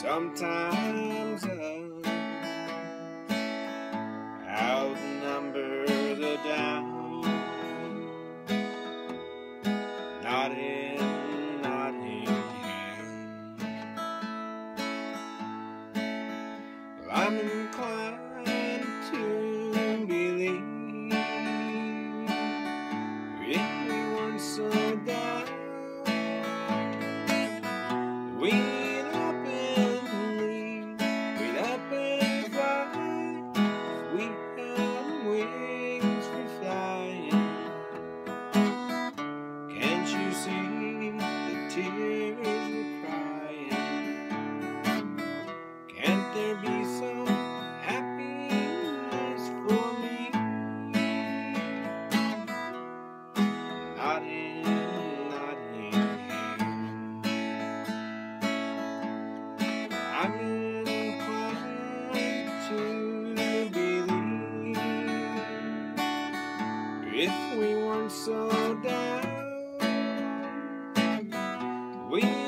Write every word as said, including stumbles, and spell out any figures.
sometimes others outnumber the down. Not in Nottingham. Well, I'm inclined to believe if we weren't so down, we'd up and leave, we'd up and fly if we had wings for flying. Can't you see the tears we're crying? Can't there be some happiness for me? Not in Nottingham. I'm inclined to believe if we weren't so down, we